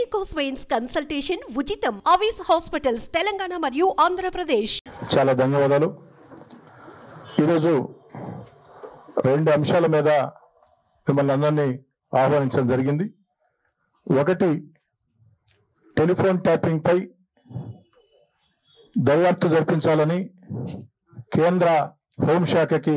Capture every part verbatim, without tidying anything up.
Varicose consultation ఉచితం. ఆవిస్ hospitals Telangana మరియు ఆంధ్రప్రదేశ్. చాలా ధన్యవాదాలు. ఈరోజు రెండు అంశాల మీద మిమ్మల్ని అందరినీ ఆహ్వానించడం జరిగింది. ఒకటి, టెలిఫోన్ ట్యాపింగ్ పై దర్యాప్తు జరిపించాలని కేంద్ర హోంశాఖకి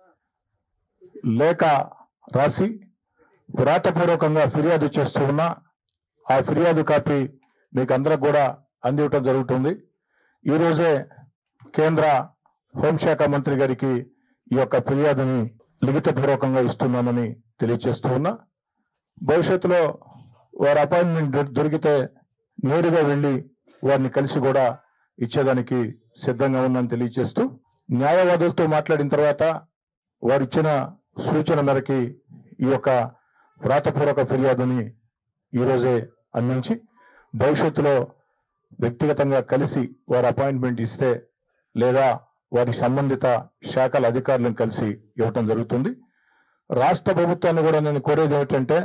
లేఖ రాసి వ్రాతపూర్వకంగా ఫిర్యాదు చేస్తూ ఉన్నా ఆ ఫిర్యాదు కాపీ మీకు అందరికి కూడా అందివ్వటం జరుగుతుంది. ఈరోజే కేంద్ర హోంశాఖ మంత్రి గారికి ఈ యొక్క ఫిర్యాదుని లిఖితపూర్వకంగా ఇస్తున్నామని తెలియజేస్తూ ఉన్నా. భవిష్యత్తులో వారి అపాయింట్మెంట్ దొరికితే నేరుగా వెళ్ళి వారిని కలిసి కూడా ఇచ్చేదానికి సిద్ధంగా ఉందని తెలియజేస్తూ, న్యాయవాదులతో మాట్లాడిన తర్వాత వారు ఇచ్చిన సూచన మేరకి ఈ యొక్క వ్రాతపూర్వక ఫిర్యాదుని ఈరోజే అందించి భవిష్యత్తులో వ్యక్తిగతంగా కలిసి వారి అపాయింట్మెంట్ ఇస్తే లేదా వారి సంబంధిత శాఖల అధికారులను కలిసి ఇవ్వటం జరుగుతుంది. రాష్ట్ర ప్రభుత్వాన్ని కూడా నేను కోరేది ఏమిటంటే,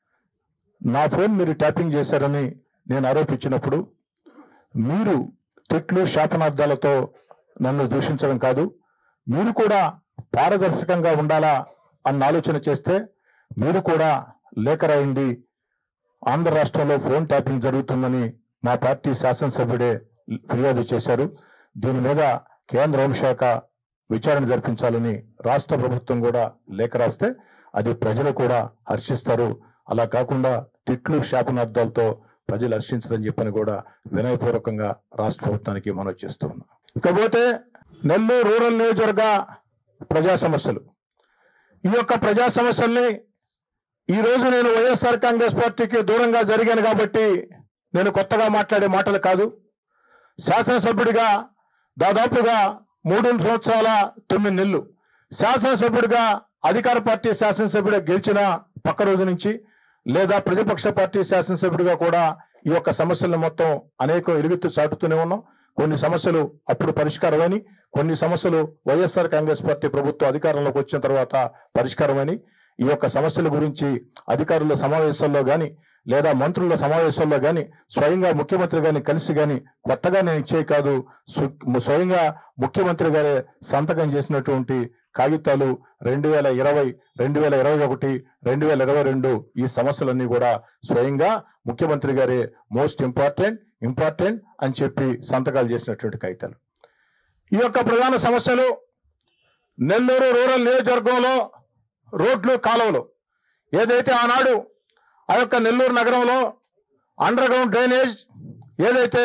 నా ఫోన్ మీరు ట్యాపింగ్ చేశారని నేను ఆరోపించినప్పుడు మీరు తిట్లు శాపనార్థాలతో నన్ను దూషించడం కాదు, మీరు కూడా పారదర్శకంగా ఉండాలా అన్న ఆలోచన చేస్తే మీరు కూడా లేఖ రాయండి, ఆంధ్ర రాష్ట్రంలో ఫోన్ ట్యాపింగ్ జరుగుతుందని మా పార్టీ శాసనసభ్యుడే ఫిర్యాదు చేశారు. దీని మీద కేంద్ర హోంశాఖ విచారణ జరిపించాలని రాష్ట్ర ప్రభుత్వం కూడా లేఖ రాస్తే అది ప్రజలు కూడా హర్షిస్తారు. అలా కాకుండా తిట్లు శాపనార్థాలతో ప్రజలు హర్షించదని చెప్పని కూడా వినయపూర్వకంగా రాష్ట్ర ప్రభుత్వానికి మనవి చేస్తూ ఉన్నాం. ఇకపోతే నెల్లూరు రూరల్ నియోజకవర్గ ప్రజా సమస్యలు. ఈ యొక్క ప్రజా సమస్యల్ని ఈ రోజు నేను వైఎస్ఆర్ కాంగ్రెస్ పార్టీకి దూరంగా జరిగాను కాబట్టి నేను కొత్తగా మాట్లాడే మాటలు కాదు. శాసనసభ్యుడిగా దాదాపుగా మూడు సంవత్సరాల తొమ్మిది నెలలు శాసనసభ్యుడిగా అధికార పార్టీ శాసనసభ్యుడిగా గెలిచిన పక్క రోజు నుంచి లేదా ప్రతిపక్ష పార్టీ శాసనసభ్యుడిగా కూడా ఈ యొక్క సమస్యలను మొత్తం అనేక ఎలుగెత్తు చాటుతూనే ఉన్నాం. కొన్ని సమస్యలు అప్పుడు పరిష్కారమని, కొన్ని సమస్యలు వైఎస్ఆర్ కాంగ్రెస్ పార్టీ ప్రభుత్వం అధికారంలోకి వచ్చిన తర్వాత పరిష్కారమని, ఈ యొక్క సమస్యల గురించి అధికారుల సమావేశాల్లో కానీ లేదా మంత్రుల సమావేశాల్లో కానీ స్వయంగా ముఖ్యమంత్రి గారిని కలిసి కానీ కొత్తగా నేను ఇచ్చే కాదు, స్వయంగా ముఖ్యమంత్రి గారే సంతకం చేసినటువంటి కాగితాలు రెండు వేల ఇరవై రెండు వేల ఇరవై ఒకటి రెండు వేల ఇరవై రెండు ఈ సమస్యలన్నీ కూడా స్వయంగా ముఖ్యమంత్రి గారే మోస్ట్ ఇంపార్టెంట్ ఇంపార్టెంట్ అని చెప్పి సంతకాలు చేసినటువంటి కాగితాలు. ఈ యొక్క ప్రధాన సమస్యలు నెల్లూరు రూరల్ నియోజకవర్గంలో రోడ్లు కాలువలు. ఏదైతే ఆనాడు ఆ యొక్క నెల్లూరు నగరంలో అండర్ గ్రౌండ్ డ్రైనేజ్ ఏదైతే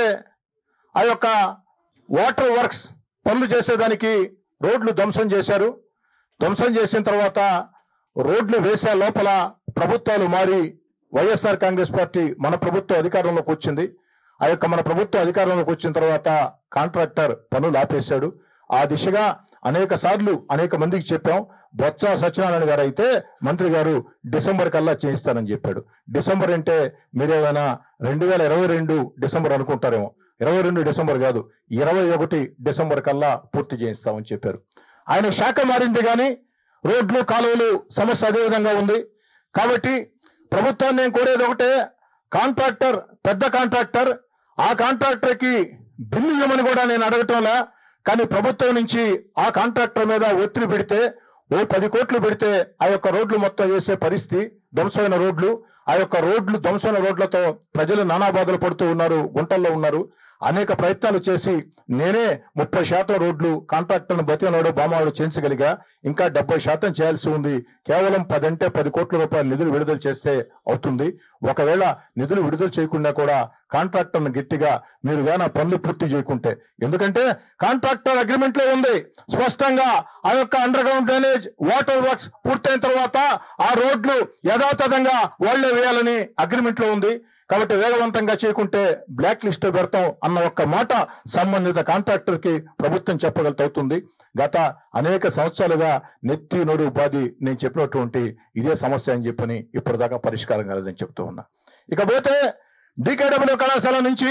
ఆ యొక్క వాటర్ వర్క్స్ పనులు చేసేదానికి రోడ్లు ధ్వంసం చేశారు. ధ్వంసం చేసిన తర్వాత రోడ్లు వేసే లోపల ప్రభుత్వాలు మారి వైఎస్ఆర్ కాంగ్రెస్ పార్టీ మన ప్రభుత్వం అధికారంలోకి వచ్చింది. ఆ యొక్క మన ప్రభుత్వం అధికారంలోకి వచ్చిన తర్వాత కాంట్రాక్టర్ పనులు ఆపేశాడు. ఆ దిశగా అనేక సార్లు అనేక మందికి చెప్పాం. బొత్స సత్యనారాయణ గారు అయితే మంత్రి గారు డిసెంబర్ కల్లా చేయిస్తానని చెప్పాడు. డిసెంబర్ అంటే మీరేమైనా రెండు వేల ఇరవై రెండు డిసెంబర్ అనుకుంటారేమో. ఇరవై రెండు డిసెంబర్ కాదు, ఇరవై ఒకటి డిసెంబర్ కల్లా పూర్తి చేయిస్తామని చెప్పారు. ఆయన శాఖ మారింది కానీ రోడ్లు కాలువలు సమస్య అదే విధంగా ఉంది. కాబట్టి ప్రభుత్వాన్ని నేను కోరేది ఒకటే, కాంట్రాక్టర్ పెద్ద కాంట్రాక్టర్, ఆ కాంట్రాక్టర్ కి బిల్లు ఇవ్వమని కూడా నేను అడగటంలా. కానీ ప్రభుత్వం నుంచి ఆ కాంట్రాక్టర్ మీద ఒత్తిడి పెడితే ఓ పది కోట్లు పెడితే ఆ యొక్క రోడ్లు మొత్తం వేసే పరిస్థితి, ధ్వంసమైన రోడ్లు. ఆ యొక్క రోడ్లు ధ్వంసమైన రోడ్లతో ప్రజలు నానా బాధలు పడుతూ ఉన్నారు, గుంటల్లో ఉన్నారు. అనేక ప్రయత్నాలు చేసి నేనే ముప్పై శాతం రోడ్లు కాంట్రాక్టర్ను బతినాడు బామాడు చేయించగలిగా. ఇంకా డెబ్బై శాతం చేయాల్సి ఉంది. కేవలం పది అంటే పది కోట్ల రూపాయల నిధులు విడుదల చేస్తే అవుతుంది. ఒకవేళ నిధులు విడుదల చేయకుండా కూడా కాంట్రాక్టర్ను గట్టిగా మీరు గాన పనులు పూర్తి చేయకుంటే, ఎందుకంటే కాంట్రాక్టర్ అగ్రిమెంట్ లో ఉంది స్పష్టంగా ఆ యొక్క underground drainage water works పూర్తయిన తర్వాత ఆ రోడ్లు యథాతథంగా వాళ్లే వేయాలని అగ్రిమెంట్ లో ఉంది. కాబట్టి వేగవంతంగా చేయకుంటే బ్లాక్ లిస్ట్ పెడతాం అన్న ఒక్క మాట సంబంధిత కాంట్రాక్టర్ కి ప్రభుత్వం చెప్పగలుగుతుంది. గత అనేక సంవత్సరాలుగా నెత్తి నడు ఉపాధి నేను చెప్పినటువంటి ఇదే సమస్య అని చెప్పని ఇప్పటిదాకా పరిష్కారం కాలేదని చెప్తూ ఉన్నా. ఇకపోతే డికేడబ్ల్యూ కళాశాల నుంచి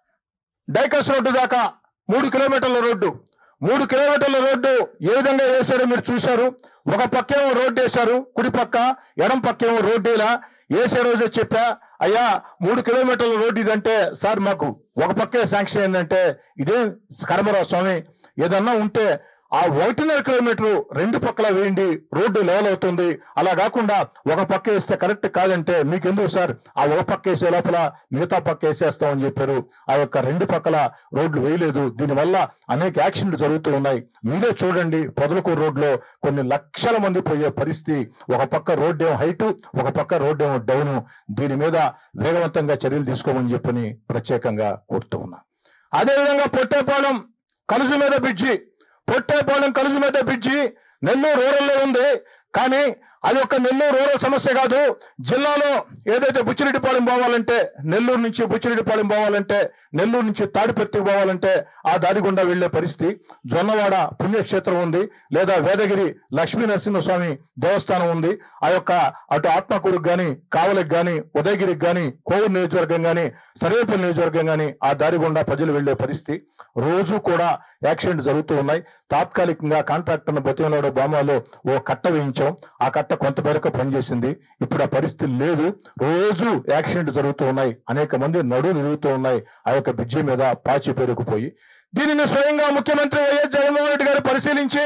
డైకస్ రోడ్డు దాకా మూడు కిలోమీటర్ల రోడ్డు మూడు కిలోమీటర్ల రోడ్డు ఏ విధంగా వేశారో మీరు చూశారు. ఒక పక్కేమో రోడ్డు వేశారు, కుడి పక్క ఎడం పక్కేమో రోడ్డు ఇలా వేసే రోజు చెప్పా. అయ్యా మూడు కిలోమీటర్ల రోడ్డు ఇదంటే, సార్ మాకు ఒక పక్కే శాంక్షన్ ఏంటంటే, ఇదే కర్మరావు స్వామి ఏదన్నా ఉంటే ఆ ఒకటిన్నర కిలోమీటర్ రెండు పక్కల వేయండి, రోడ్డు లెవెల్ అవుతుంది. అలా కాకుండా ఒక పక్క వేస్తే కరెక్ట్ కాదంటే, మీకెందుకు సార్ ఆ ఒక పక్క వేసే లోపల మిగతా పక్క వేసేస్తామని చెప్పారు. ఆ యొక్క రెండు పక్కల రోడ్లు వేయలేదు. దీనివల్ల అనేక యాక్సిడెంట్లు జరుగుతూ ఉన్నాయి. మీరే చూడండి, పొదలకూరు రోడ్లో కొన్ని లక్షల మంది పోయే పరిస్థితి. ఒక పక్క రోడ్డు ఏమో హైటు, ఒక పక్క రోడ్డు ఏమో డౌను. దీని మీద వేగవంతంగా చర్యలు తీసుకోమని చెప్పని ప్రత్యేకంగా కోరుతూ ఉన్నా. అదేవిధంగా పొట్టేపాలెం కలుసు మీద బ్రిడ్జి, పొట్టేపాలెం కలుసు మీద బ్రిడ్జి నెల్లూరు రూరల్లో ఉంది. కానీ అది ఒక నెల్లూరు రూరల్ సమస్య కాదు. జిల్లాలో ఏదైతే బుచ్చిరెడ్డిపాలెం పోవాలంటే, నెల్లూరు నుంచి బుచ్చిరెడ్డిపాలెం పోవాలంటే, నెల్లూరు నుంచి తాడిపత్రికి పోవాలంటే ఆ దారి గుండా వెళ్లే పరిస్థితి. జొన్నవాడ పుణ్యక్షేత్రం ఉంది, లేదా వేదగిరి లక్ష్మీ నరసింహస్వామి దేవస్థానం ఉంది. ఆ యొక్క అటు ఆత్మకూరుకు గాని, కావలికి గాని, ఉదయగిరికి గాని, కోవూరు నియోజకవర్గం గాని, సర్వేపల్లి నియోజకవర్గం గాని ఆ దారి గుండా ప్రజలు వెళ్లే పరిస్థితి. రోజు కూడా యాక్సిడెంట్ జరుగుతూ ఉన్నాయి. తాత్కాలికంగా కాంట్రాక్టర్ను బతిమలాడో బామాలో ఓ కట్ట వేయించాం. ఆ కట్ట కొంత మేరకు పనిచేసింది. ఇప్పుడు ఆ పరిస్థితి లేదు. రోజు యాక్సిడెంట్ జరుగుతూ ఉన్నాయి. అనేక మంది నడువు నిరుగుతూ ఉన్నాయి ఆ యొక్క బ్రిడ్జి మీద పాచి పేరుకుపోయి. దీనిని స్వయంగా ముఖ్యమంత్రి వైఎస్ జగన్మోహన్ రెడ్డి గారు పరిశీలించి,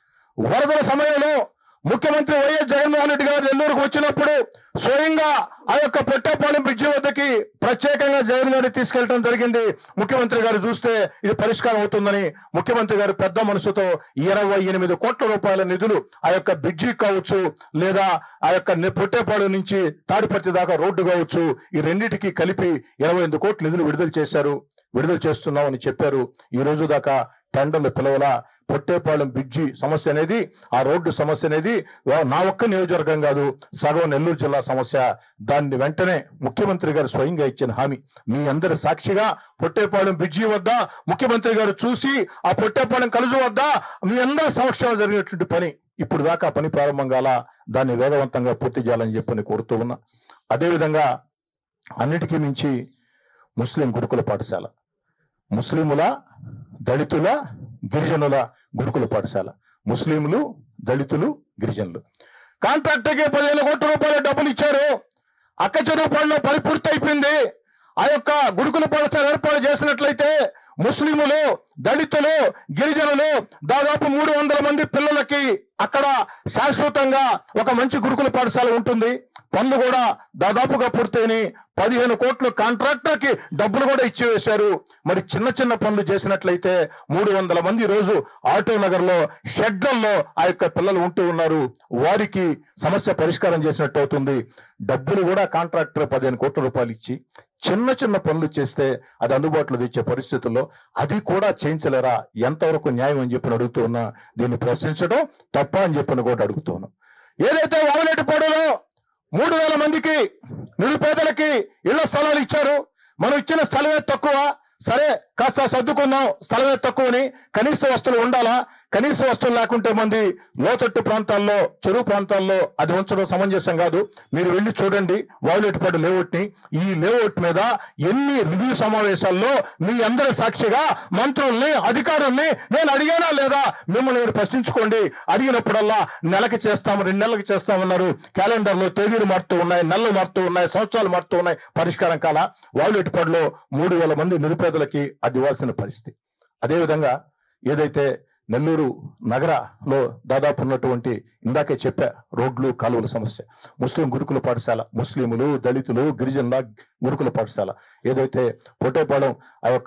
వరదల సమయంలో ముఖ్యమంత్రి వైఎస్ జగన్మోహన్ రెడ్డి గారు నెల్లూరుకు వచ్చినప్పుడు స్వయంగా ఆ యొక్క పొట్టేపాలెం బ్రిడ్జి వద్దకి ప్రత్యేకంగా జగన్ గారిని తీసుకెళ్లడం జరిగింది. ముఖ్యమంత్రి గారు చూస్తే ఇది పరిష్కారం అవుతుందని ముఖ్యమంత్రి గారు పెద్ద మనసుతో ఇరవై ఎనిమిది కోట్ల రూపాయల నిధులు ఆ యొక్క బ్రిడ్జి కావచ్చు, లేదా ఆ యొక్క పొట్టేపాలెం నుంచి తాడిపత్రి దాకా రోడ్డు కావచ్చు, ఈ రెండింటికి కలిపి ఇరవై ఎనిమిది కోట్ల నిధులు విడుదల చేశారు. విడుదల చేస్తున్నామని చెప్పారు. ఈ రోజు దాకా టెండర్లు పిలవల. పొట్టేపాలెం బ్రిడ్జి సమస్య అనేది, ఆ రోడ్డు సమస్య అనేది నా ఒక్క నియోజకవర్గం కాదు, సగం నెల్లూరు జిల్లా సమస్య. దాన్ని వెంటనే ముఖ్యమంత్రి గారు స్వయంగా ఇచ్చిన హామీ, మీ అందరి సాక్షిగా పొట్టేపాలెం బ్రిడ్జి వద్ద ముఖ్యమంత్రి గారు చూసి, ఆ పొట్టేపాలెం కలుసు వద్ద మీ అందరి సమక్షంలో జరిగినటువంటి పని ఇప్పుడు దాకా పని ప్రారంభం కాల, దాన్ని వేగవంతంగా పూర్తి చేయాలని చెప్పని కోరుతూ ఉన్నా. అదేవిధంగా అన్నిటికీ మించి ముస్లిం గురుకుల పాఠశాల, ముస్లిముల, దళితుల, గిరిజనుల గురుకుల పాఠశాల. ముస్లింలు, దళితులు, గిరిజనులు కాంట్రాక్టర్కి పదిహేను కోట్ల రూపాయల డబ్బులు ఇచ్చారు. అక్క చెరువుపాడులో పని పూర్తి అయిపోయింది. ఆ యొక్క గురుకుల పాఠశాల ఏర్పాటు చేసినట్లయితే ముస్లిములు, దళితులు, గిరిజనులు దాదాపు మూడు వందల మంది పిల్లలకి అక్కడ శాశ్వతంగా ఒక మంచి గురుకుల పాఠశాల ఉంటుంది. పనులు కూడా దాదాపుగా పూర్తయిని పదిహేను కోట్లు కాంట్రాక్టర్ కి డబ్బులు కూడా ఇచ్చి వేశారు. మరి చిన్న చిన్న పనులు చేసినట్లయితే మూడు వందల మంది రోజు ఆటో నగర్ లో షెడ్లలో ఆ యొక్క పిల్లలు ఉంటూ ఉన్నారు. వారికి సమస్య పరిష్కారం చేసినట్టు అవుతుంది. డబ్బులు కూడా కాంట్రాక్టర్ పదిహేను కోట్ల రూపాయలు ఇచ్చి చిన్న చిన్న పనులు చేస్తే అది అందుబాటులో తెచ్చే పరిస్థితుల్లో అది కూడా చేయించలేరా? ఎంతవరకు న్యాయం అని చెప్పి అడుగుతూ ఉన్నా. దీన్ని ప్రశ్నించడం తప్ప అని చెప్పని కూడా అడుగుతున్నాను. ఏదైతే వావలేటిపాడులో మూడు వేల మందికి నిరుపేదలకి ఇళ్ల స్థలాలు ఇచ్చారు. మనం ఇచ్చిన స్థలమే తక్కువ, సరే కాస్త సర్దుకున్నాం, స్థలమే తక్కువని. కనీస వస్తువులు ఉండాలా? కనీస వస్తువులు లేకుంటే మంది లోతట్టు ప్రాంతాల్లో, చెరువు ప్రాంతాల్లో అది ఉంచడం సమంజసం కాదు. మీరు వెళ్ళి చూడండి వావులేటిపాడు లేఅవుట్ ని. ఈ లేఅవుట్ మీద ఎన్ని రివ్యూ సమావేశాల్లో మీ అందరి సాక్షిగా మంత్రుల్ని, అధికారుల్ని నేను అడిగానా లేదా మిమ్మల్ని మీరు ప్రశ్నించుకోండి. అడిగినప్పుడల్లా నెలకి చేస్తాం, రెండు నెలలకు చేస్తామన్నారు. క్యాలెండర్ లో తేదీలు మారుతూ ఉన్నాయి, నెలలు మారుతూ ఉన్నాయి, సంవత్సరాలు మారుతూ ఉన్నాయి. పరిష్కారం కాల. వావులేటిపాడులో మూడు వేల మంది నిరుపేదలకి అది ఇవ్వాల్సిన పరిస్థితి. అదేవిధంగా ఏదైతే నెల్లూరు నగరలో దాదాపు ఉన్నటువంటి ఇందాకే చెప్పా రోడ్లు, కాలువల సమస్య, ముస్లిం గురుకుల పాఠశాల, ముస్లింలు, దళితులు, గిరిజనుల గురుకుల పాఠశాల, ఏదైతే పొట్టేపాలెం ఆ యొక్క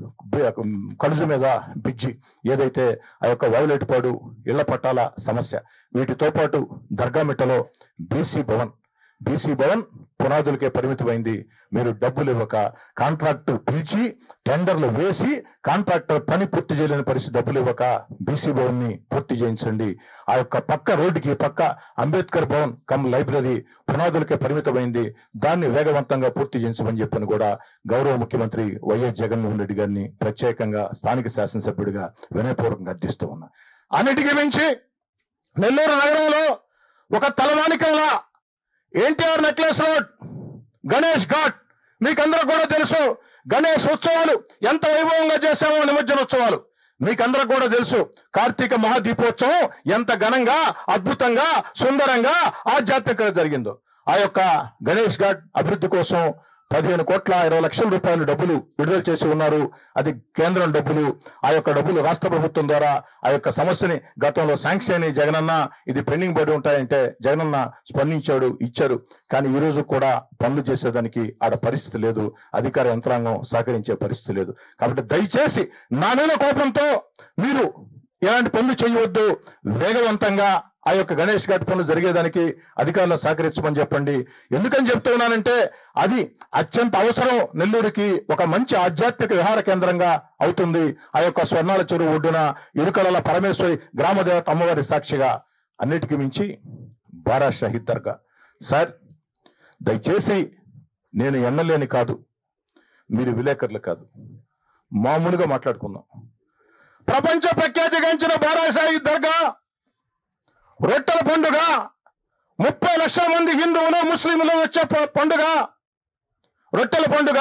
కలుజు మీద బ్రిడ్జి, ఏదైతే ఆ యొక్క వావులేటిపాడు ఇళ్ల పట్టాల సమస్య, వీటితో పాటు దర్గామిట్టలో బీసీ భవన్ బీసీ భవన్ పునాదులకే పరిమితమైంది. మీరు డబ్బులు ఇవ్వక కాంట్రాక్టు పిలిచి టెండర్లు వేసి కాంట్రాక్టర్ పని పూర్తి చేయలేని పరిస్థితి, డబ్బులు ఇవ్వక బీసీ భవన్ ని పూర్తి చేయించండి. ఆ యొక్క పక్క రోడ్డుకి పక్క అంబేద్కర్ భవన్ కమ్ లైబ్రరీ పునాదులకే పరిమితమైంది. దాన్ని వేగవంతంగా పూర్తి చేయించమని చెప్పని కూడా గౌరవ ముఖ్యమంత్రి వైఎస్ జగన్మోహన్ రెడ్డి గారిని ప్రత్యేకంగా స్థానిక శాసనసభ్యుడిగా వినయపూర్వకంగా అర్థిస్తూ ఉన్నా. అన్నిటికీ మించి నెల్లూరు నగరంలో ఒక తలమానికంలా NTR necklace road, Ganesh Ghat, మీకందరూ కూడా తెలుసు. గణేష్ ఉత్సవాలు ఎంత వైభవంగా చేశామో, నిమజ్జనోత్సవాలు మీకందరూ కూడా తెలుసు. కార్తీక మహాదీపోత్సవం ఎంత ఘనంగా, అద్భుతంగా, సుందరంగా, ఆధ్యాత్మికంగా జరిగిందో. ఆ యొక్క గణేష్ ఘాట్ అభివృద్ధి కోసం పదిహేను కోట్ల ఇరవై లక్షల రూపాయలు డబ్బులు విడుదల చేసి ఉన్నారు. అది కేంద్రం డబ్బులు. ఆ యొక్క డబ్బులు రాష్ట్ర ప్రభుత్వం ద్వారా ఆ యొక్క సమస్యని గతంలో శాంక్షన్ అయిన జగనన్న ఇది పెండింగ్ పడి ఉంటాయంటే జగనన్న స్పందించాడు, ఇచ్చారు. కానీ ఈ రోజు కూడా పనులు చేసేదానికి ఆడ పరిస్థితి లేదు, అధికార యంత్రాంగం సహకరించే పరిస్థితి లేదు. కాబట్టి దయచేసి నా మీద కోపంతో మీరు ఎలాంటి పనులు చేయవద్దు. వేగవంతంగా ఆ యొక్క గణేష్ ఘాట్ పనులు జరిగేదానికి అధికారులు సహకరించమని చెప్పండి. ఎందుకని చెప్తున్నానంటే అది అత్యంత అవసరం. నెల్లూరుకి ఒక మంచి ఆధ్యాత్మిక విహార కేంద్రంగా అవుతుంది. ఆ యొక్క స్వర్ణాల చెరువు ఒడ్డున ఇరుకల పరమేశ్వరి గ్రామదేవత అమ్మవారి సాక్షిగా అన్నిటికీ మించి బారా షహీద్ దర్గా. సార్ దయచేసి నేను ఎమ్మెల్యేని కాదు, మీరు విలేకరులు కాదు, మామూలుగా మాట్లాడుకుందాం. ప్రపంచ ప్రఖ్యాతిగాంచిన బారా షహీద్ దర్గా రొట్టెల పండుగ, ముప్పై లక్షల మంది హిందువులు ముస్లింలు వచ్చే పండుగ రొట్టెల పండుగ.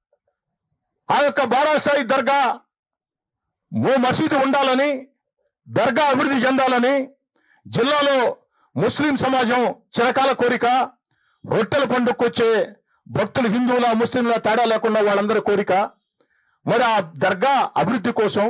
ఆ యొక్క బారా షహీద్ దర్గా ఓ మసీదు ఉండాలని, దర్గా అభివృద్ధి చెందాలని జిల్లాలో ముస్లిం సమాజం చిరకాల కోరిక. రొట్టెల పండుగకు వచ్చే భక్తులు హిందువుల ముస్లింల తేడా లేకుండా వాళ్ళందరి కోరిక. మరి ఆ దర్గా అభివృద్ధి కోసం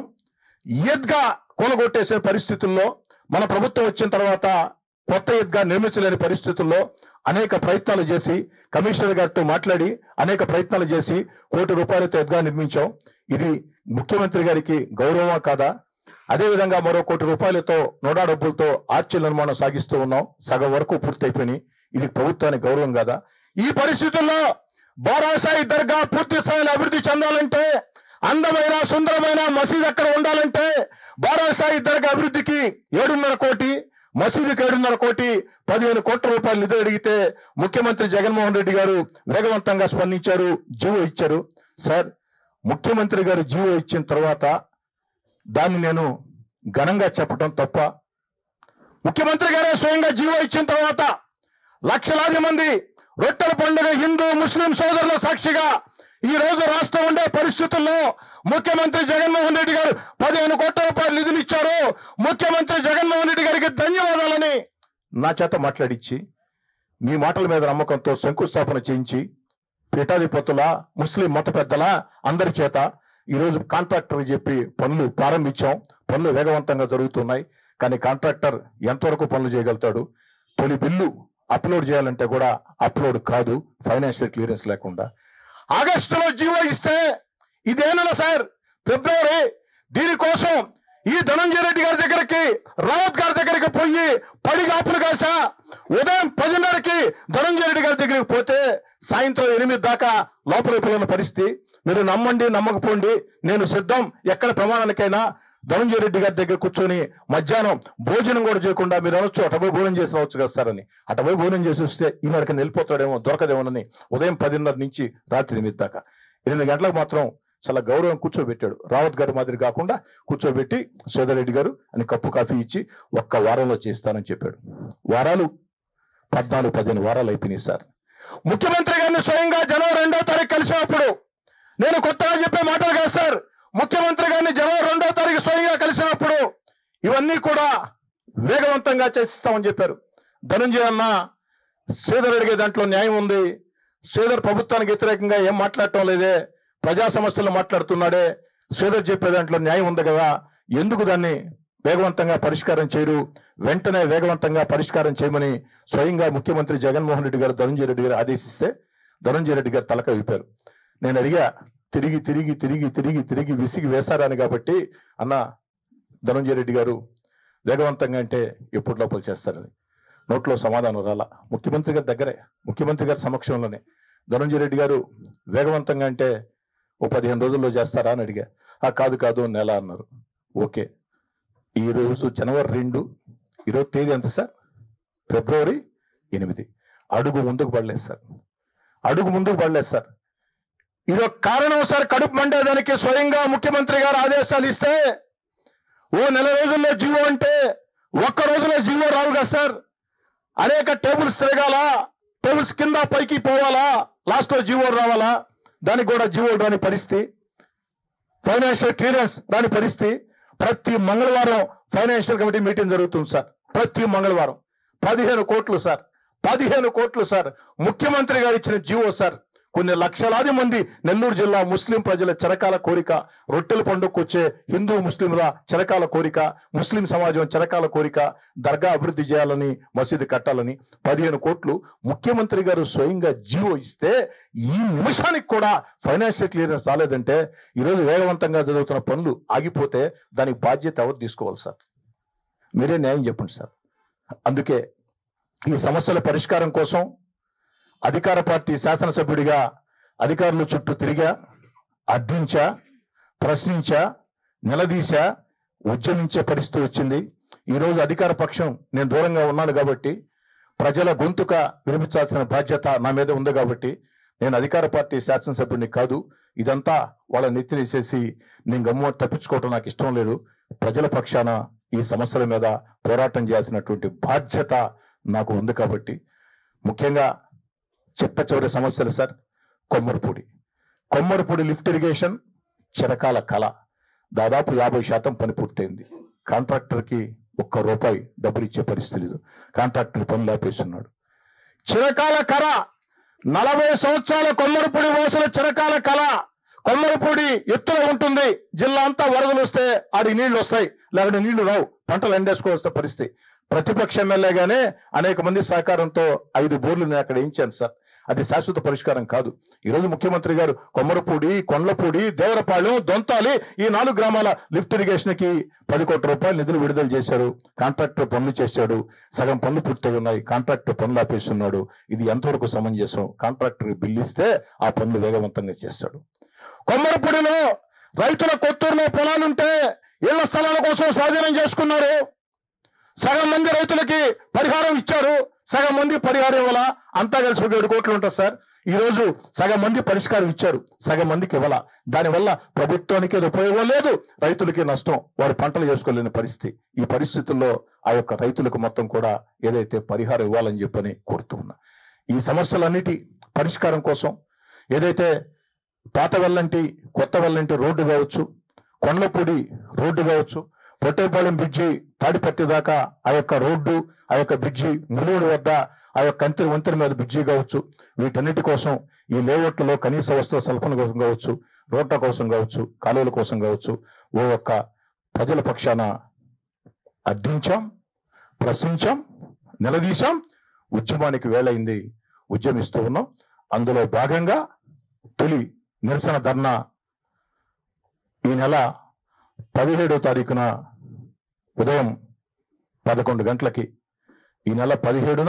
ఈద్గా కూలగొట్టేసే పరిస్థితుల్లో మన ప్రభుత్వం వచ్చిన తర్వాత కొత్త ఈద్గా నిర్మించలేని పరిస్థితుల్లో అనేక ప్రయత్నాలు చేసి కమిషనర్ గారితో మాట్లాడి అనేక ప్రయత్నాలు చేసి కోటి రూపాయలతో ఈద్గా నిర్మించాం. ఇది ముఖ్యమంత్రి గారికి గౌరవమా కాదా? అదేవిధంగా మరో కోటి రూపాయలతో నోడా డబ్బులతో ఆర్చిల నిర్మాణం సాగిస్తూ ఉన్నాం. సగం వరకు పూర్తయిపోయి. ఇది ప్రభుత్వానికి గౌరవం కాదా? ఈ పరిస్థితుల్లో బారా షహీద్ దర్గా పూర్తి స్థాయిలో అభివృద్ధి చెందాలంటే, అందమైన సుందరమైన మసీద్ అక్కడ ఉండాలంటే బారా షహీద్ దర్గా అభివృద్ధికి ఏడున్నర కోటి, మసీదుకి ఏడున్నర కోటి, పదిహేను కోట్ల రూపాయలు నిధులు అడిగితే ముఖ్యమంత్రి జగన్మోహన్ రెడ్డి గారు వేగవంతంగా స్పందించారు, జీవో ఇచ్చారు. సార్ ముఖ్యమంత్రి గారు జీవో ఇచ్చిన తర్వాత దాన్ని నేను ఘనంగా చెప్పడం తప్ప? ముఖ్యమంత్రి గారే స్వయంగా జీవో ఇచ్చిన తర్వాత లక్షలాది మంది రొట్టెల పండుగ హిందూ ముస్లిం సోదరుల సాక్షిగా ఈ రోజు రాష్ట్రం ఉండే పరిస్థితుల్లో ముఖ్యమంత్రి జగన్మోహన్ రెడ్డి గారు పదిహేను కోట్ల రూపాయలు నిధులు ఇచ్చారు. ముఖ్యమంత్రి జగన్మోహన్ రెడ్డి గారికి ధన్యవాదాలని నా చేత మాట్లాడించి మీ మాటల మీద నమ్మకంతో శంకుస్థాపన చేయించి పీఠాధిపతుల ముస్లిం మత పెద్దల అందరి చేత ఈరోజు కాంట్రాక్టర్ చెప్పి పనులు ప్రారంభించాం. పనులు వేగవంతంగా జరుగుతున్నాయి. కానీ కాంట్రాక్టర్ ఎంతవరకు పనులు చేయగలుగుతాడు? తొలి బిల్లు అప్లోడ్ చేయాలంటే కూడా అప్లోడ్ కాదు, ఫైనాన్షియల్ క్లియరెన్స్ లేకుండా. ఆగస్టులో జీవో ఇస్తే ఇదేనా సార్? ఫిబ్రవరి. దీనికోసం ఈ ధనంజయ రెడ్డి గారి దగ్గరికి, రావత్ గారి దగ్గరికి పోయి పడిగాపులు కాసా. ఉదయం పదిన్నరకి ధనంజయ రెడ్డి గారి దగ్గరికి పోతే సాయంత్రం ఎనిమిది దాకా లోపల పిల్లల పరిస్థితి. మీరు నమ్మండి నమ్మకపోండి, నేను సిద్ధం ఎక్కడ ప్రమాణానికైనా. ధనంజయ రెడ్డి గారి దగ్గర కూర్చొని మధ్యాహ్నం భోజనం కూడా చేయకుండా మీరు అనొచ్చు అటపోయి భోజనం చేసి రావచ్చు కదా సార్ అని. అటపోయి భోజనం చేసి వస్తే ఈనాడికి వెళ్ళిపోతాడేమో, దొరకదేమోనని ఉదయం పదిన్నర నుంచి రాత్రి ఎనిమిది దాకా ఎనిమిది గంటలకు మాత్రం చాలా గౌరవం కూర్చోబెట్టాడు. రావత్ గారి మాదిరి కాకుండా కూర్చోబెట్టి సోదరెడ్డి గారు అని కప్పు కాఫీ ఇచ్చి ఒక్క వారంలో చేస్తానని చెప్పాడు. వారాలు పద్నాలుగు పదిహేను వారాలు అయిపోయినాయి సార్. ముఖ్యమంత్రి గారిని స్వయంగా జనవరి రెండో తారీఖు కలిసినప్పుడు, నేను కొత్తగా చెప్పే మాటలు కాదు సార్, ముఖ్యమంత్రి గారిని జనవరి రెండో తారీఖు స్వయంగా కలిసినప్పుడు ఇవన్నీ కూడా వేగవంతంగా చేసిస్తామని చెప్పారు. ధనంజయ అన్న శ్రీధర్ అడిగే దాంట్లో న్యాయం ఉంది. శ్రీధర్ ప్రభుత్వానికి వ్యతిరేకంగా ఏం మాట్లాడటం లేదే, ప్రజా సమస్యలు మాట్లాడుతున్నాడే. శ్రీధర్ చెప్పే దాంట్లో న్యాయం ఉంది కదా, ఎందుకు దాన్ని వేగవంతంగా పరిష్కారం చేయరు? వెంటనే వేగవంతంగా పరిష్కారం చేయమని స్వయంగా ముఖ్యమంత్రి జగన్మోహన్ రెడ్డి గారు ధనంజయ రెడ్డి గారు ఆదేశిస్తే ధనంజయ రెడ్డి గారు తలక విప్పారు. నేను అడిగా, తిరిగి తిరిగి తిరిగి తిరిగి తిరిగి విసిగి వేశారని కాబట్టి అన్న ధనంజయ రెడ్డి గారు వేగవంతంగా అంటే ఎప్పుడు లోపల చేస్తారని నోట్లో సమాధానం రాలా. ముఖ్యమంత్రి గారి దగ్గరే, ముఖ్యమంత్రి గారి సమక్షంలోనే ధనంజయ రెడ్డి గారు వేగవంతంగా అంటే ఓ పదిహేను రోజుల్లో చేస్తారా అని అడిగా. ఆ కాదు కాదు నెల అన్నారు. ఓకే, ఈరోజు జనవరి రెండు, ఈరోజు తేదీ ఎంత సార్? ఫిబ్రవరి ఎనిమిది. అడుగు ముందుకు పడలేదు సార్, అడుగు ముందుకు పడలేదు సార్. ఇదొక కారణం సార్. కడుపు మండేదానికి స్వయంగా ముఖ్యమంత్రి గారు ఆదేశాలు ఇస్తే ఓ నెల రోజుల్లో జీవో అంటే ఒక్క రోజులో జీవో రావు కదా సార్. అనేక టేబుల్స్ తిరగాల, టేబుల్స్ కింద పైకి పోవాలా, లాస్ట్ లో జీవో రావాలా. దానికి కూడా జీవో రాని పరిస్థితి, ఫైనాన్షియల్ క్లియరెన్స్ రాని పరిస్థితి. ప్రతి మంగళవారం ఫైనాన్షియల్ కమిటీ మీటింగ్ జరుగుతుంది సార్. ప్రతి మంగళవారం పదిహేను కోట్లు సార్, పదిహేను కోట్లు సార్. ముఖ్యమంత్రి గారు ఇచ్చిన జీవో సార్. కొన్ని లక్షలాది మంది నెల్లూరు జిల్లా ముస్లిం ప్రజల చిరకాల కోరిక, రొట్టెల పండుగకు వచ్చే హిందూ ముస్లింల చిరకాల కోరిక, ముస్లిం సమాజం చిరకాల కోరిక దర్గా అభివృద్ధి చేయాలని, మసీదు కట్టాలని పదిహేను కోట్లు ముఖ్యమంత్రి గారు స్వయంగా జీవో ఇస్తే ఈ నిమిషానికి కూడా ఫైనాన్షియల్ క్లియరెన్స్ రాలేదంటే ఈరోజు వేగవంతంగా జరుగుతున్న పనులు ఆగిపోతే దానికి బాధ్యత ఎవరు తీసుకోవాలి సార్? మీరే న్యాయం చెప్పండి సార్. అందుకే ఈ సమస్యల పరిష్కారం కోసం అధికార పార్టీ శాసనసభ్యుడిగా అధికారుల చుట్టూ తిరిగా, అర్థించా, ప్రశ్నించా, నిలదీశా, ఉద్యమించే పరిస్థితి వచ్చింది. ఈరోజు అధికార పక్షం నేను దూరంగా ఉన్నాను కాబట్టి, ప్రజల గొంతుక వినిపించాల్సిన బాధ్యత నా మీద ఉంది కాబట్టి నేను అధికార పార్టీ శాసనసభ్యుడిని కాదు. ఇదంతా వాళ్ళ నెత్తినేసేసి నేను గమ్ము తప్పించుకోవటం నాకు ఇష్టం లేదు. ప్రజల పక్షాన ఈ సమస్యల మీద పోరాటం చేయాల్సినటువంటి బాధ్యత నాకు ఉంది కాబట్టి, ముఖ్యంగా చిట్ట చివరి సమస్యలు sir. Kommarapudi Kommarapudi lift irrigation చిరకాల కళ. దాదాపు యాభై శాతం పని పూర్తయింది. కాంట్రాక్టర్కి ఒక్క రూపాయి డబ్బులు ఇచ్చే పరిస్థితి లేదు. కాంట్రాక్టర్ పనులు ఆపేస్తున్నాడు. చిరకాల కళ, నలభై సంవత్సరాల కొమ్మరపూడి వాసుల చిరకాల కళ. కొమ్మరపూడి ఎత్తులో ఉంటుంది. జిల్లా అంతా వరదలు వస్తే ఆడి నీళ్లు వస్తాయి, లేకపోతే నీళ్లు రావు, పంటలు ఎండేసుకోవాల్సిన పరిస్థితి. ప్రతిపక్ష ఎమ్మెల్యేగానే అనేక మంది సహకారంతో ఐదు బోర్లు నేను అక్కడ వేయించాను సార్. అది శాశ్వత పరిష్కారం కాదు. ఈరోజు ముఖ్యమంత్రి గారు కొమ్మరపూడి, కొండ్లపూడి, దేవరపాళెం, దొంతాలి ఈ నాలుగు గ్రామాల లిఫ్ట్ ఇరిగేషన్ కి పది కోట్ల రూపాయలు నిధులు విడుదల చేశారు. కాంట్రాక్టర్ పనులు చేశాడు. సగం పనులు పూర్తయి ఉన్నాయి. కాంట్రాక్టర్ పనులు ఆపేస్తున్నాడు. ఇది ఎంతవరకు సమంజసం? కాంట్రాక్టర్ బిల్లు ఇస్తే ఆ పనులు వేగవంతంగా చేస్తాడు. కొమ్మరపూడిలో రైతుల కొత్తూరులో పొలాలుంటే ఇళ్ల స్థలాల కోసం స్వాధీనం చేసుకున్నారు. సగం మంది రైతులకి పరిహారం ఇచ్చారు, సగం మంది పరిహారం ఇవ్వాల. అంతా కలిసి ఒక ఏడు కోట్లు ఉంటుంది సార్. ఈ రోజు సగం మంది పరిష్కారం ఇచ్చారు, సగం మందికి ఇవ్వాల. దానివల్ల ప్రభుత్వానికి అది ఉపయోగం లేదు, రైతులకి నష్టం. వారు పంటలు చేసుకోలేని పరిస్థితి. ఈ పరిస్థితుల్లో ఆ యొక్క రైతులకు మొత్తం కూడా ఏదైతే పరిహారం ఇవ్వాలని చెప్పని కోరుతూ ఉన్నా. ఈ సమస్యలన్నిటి పరిష్కారం కోసం ఏదైతే పాత వెల్లంటి, కొత్త వెల్లంటి రోడ్డు కావచ్చు, కొండ్లపూడి రోడ్డు కావచ్చు, పొట్టేపాలెం బ్రిడ్జి తాడిపత్తి దాకా ఆ యొక్క రోడ్డు, ఆ యొక్క బ్రిడ్జి, ములుగుడు వద్ద ఆ యొక్క కంతి వంతెన మీద బ్రిడ్జి కావచ్చు, వీటన్నిటి కోసం ఈ లేఅవుట్లలో కనీస వస్తువుల సల్పన కోసం కావచ్చు, రోడ్ల కోసం కావచ్చు, కాలువల కోసం కావచ్చు, ఓ యొక్క ప్రజల పక్షాన అర్థించాం, ప్రశ్నించాం, నిలదీశాం. ఉద్యమానికి వేళైంది, ఉద్యమిస్తూ ఉన్నాం. అందులో భాగంగా తొలి నిరసన ధర్నా ఈ నెల పదిహేడో తారీఖున ఉదయం పదకొండు గంటలకి ఈ నెల పదిహేడున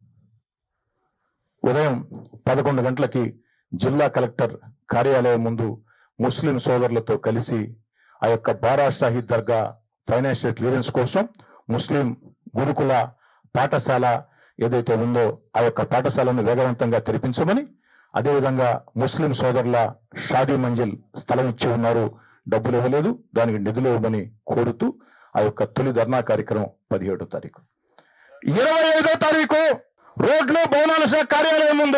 ఉదయం పదకొండు గంటలకి జిల్లా కలెక్టర్ కార్యాలయం ముందు ముస్లిం సోదరులతో కలిసి ఆ యొక్క బారా షాహీద్ దర్గా ఫైనాన్షియల్ క్లియరెన్స్ కోసం ముస్లిం గురుకుల పాఠశాల ఏదైతే ఉందో ఆ యొక్క పాఠశాలను వేగవంతంగా తెరిపించమని, అదేవిధంగా ముస్లిం సోదరుల షాదీ మంజిల్ స్థలం ఇచ్చి ఉన్నారు, డబ్బులు ఇవ్వలేదు, దానికి నిధులు ఇవ్వమని కోరుతూ ఆ యొక్క తొలి ధర్నా కార్యక్రమం పదిహేడో తారీఖు. ఇరవై ఐదో తారీఖు రోడ్లు భవనాల శాఖ కార్యాలయం ముందు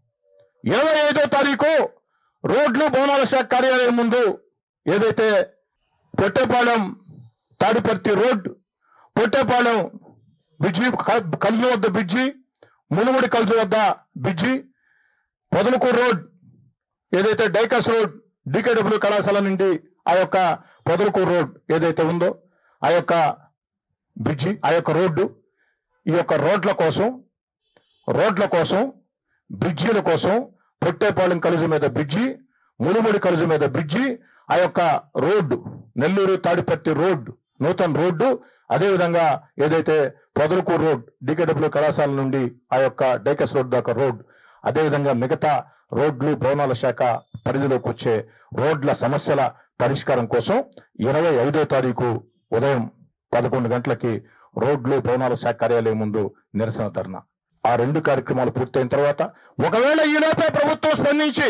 ఇరవై ఐదో తారీఖు రోడ్లు భవనాల శాఖ కార్యాలయం ముందు ఏదైతే పొట్టేపాలెం తాడిపర్తి రోడ్, పొట్టేపాలెం బ్రిడ్జి, కల్జు వద్ద బ్రిడ్జి, మునుముడి కల్జు వద్ద బ్రిడ్జి, పొదలకూరు రోడ్ ఏదైతే డైకస్ రోడ్ డికేడబ్ల్యూ కళాశాల నుండి ఆ యొక్క పొదలకూరు రోడ్ ఏదైతే ఉందో ఆ యొక్క బ్రిడ్జి, ఆ యొక్క రోడ్డు, ఈ యొక్క రోడ్ల కోసం రోడ్ల కోసం బ్రిడ్జీల కోసం పొట్టేపాలెం కలుజు మీద బ్రిడ్జి, మునుముడి కలుజు మీద బ్రిడ్జి, ఆ యొక్క రోడ్డు నెల్లూరు తాడిపత్తి రోడ్ నూతన రోడ్డు, అదేవిధంగా ఏదైతే పొదలకూరు రోడ్ డికేడబ్ల్యూ కళాశాల నుండి ఆ యొక్క డైకస్ రోడ్ దాకా రోడ్, అదేవిధంగా మిగతా రోడ్లు భవనాల శాఖ పరిధిలోకి వచ్చే రోడ్ల సమస్యల పరిష్కారం కోసం ఇరవై ఐదో తారీఖు ఉదయం పదకొండు గంటలకి రోడ్లు భవనాల శాఖ కార్యాలయం ముందు నిరసన ధర్నా. ఆ రెండు కార్యక్రమాలు పూర్తయిన తర్వాత ఒకవేళ ఈలోపే ప్రభుత్వం స్పందించి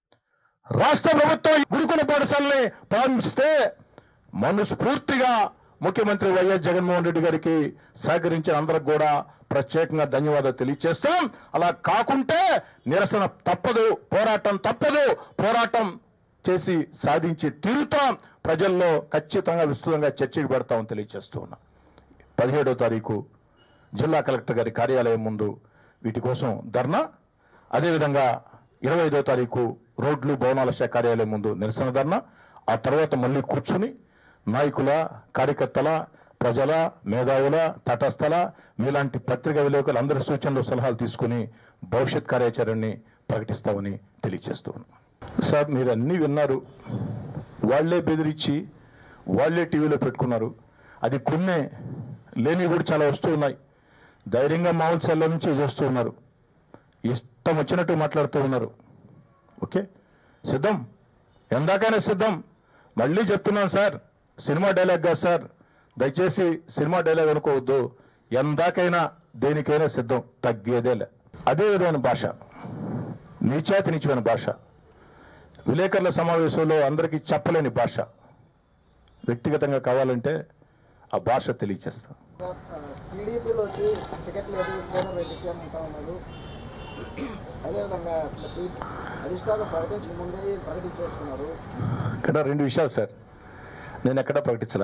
రాష్ట్ర ప్రభుత్వం గురుకుల పాఠశాలని ప్రారంభిస్తే మనస్ఫూర్తిగా ముఖ్యమంత్రి వైఎస్ జగన్మోహన్ రెడ్డి గారికి సహకరించిన అందరికి కూడా ప్రత్యేకంగా ధన్యవాదాలు తెలియజేస్తాం. అలా కాకుంటే నిరసన తప్పదు, పోరాటం తప్పదు, పోరాటం చేసి సాధించి తీరుతాం. ప్రజల్లో ఖచ్చితంగా విస్తృతంగా చర్చకు పెడతామని తెలియజేస్తూ ఉన్నా. పదిహేడో తారీఖు జిల్లా కలెక్టర్ గారి కార్యాలయం ముందు వీటి కోసం ధర్నా, అదేవిధంగా ఇరవై ఐదో తారీఖు రోడ్లు భవనాల శాఖ కార్యాలయం ముందు నిరసన ధర్నా, ఆ తర్వాత మళ్ళీ కూర్చుని నాయకుల, కార్యకర్తల, ప్రజల, మేధావుల, తటస్థల, మీలాంటి పత్రికా విలేకరులు అందరి సూచనలు, సలహాలు తీసుకుని భవిష్యత్ కార్యాచరణని ప్రకటిస్తామని తెలియజేస్తున్నాను. సార్, మీరు అన్నీ విన్నారు. వాళ్లే బెదిరించి వాళ్లే టీవీలో పెట్టుకున్నారు. అది కొన్నే, లేని కూడా చాలా వస్తూ ఉన్నాయి. ధైర్యంగా మామూలు సెల్ల నుంచి చేస్తూ ఉన్నారు. ఇష్టం వచ్చినట్టు మాట్లాడుతూ ఉన్నారు. ఓకే, సిద్ధం, ఎందాకైనా సిద్ధం. మళ్ళీ చెప్తున్నాను సార్, సినిమా డైలాగ్ కాదు సార్, దయచేసి సినిమా డైలాగ్ అనుకోవద్దు. ఎందాకైనా దేనికైనా సిద్ధం, తగ్గేదేలే. అదే విధమైన భాష, నీచాతి నీచమైన భాష, విలేకరుల సమావేశంలో అందరికీ చెప్పలేని భాష. వ్యక్తిగతంగా కావాలంటే ఆ భాష తెలియచేస్తాం. టీడీపీలోకి టికెట్ లేదు, శ్రీధర్ రెడ్డికి అంటా ఉన్నారు. అదేవిధంగా అధిష్టానం ప్రకటించక ముందే ప్రకటించేసుకున్నారు. ఇక్కడ రెండు విషయాలు సార్, నేను ఎక్కడ ప్రకటించలే.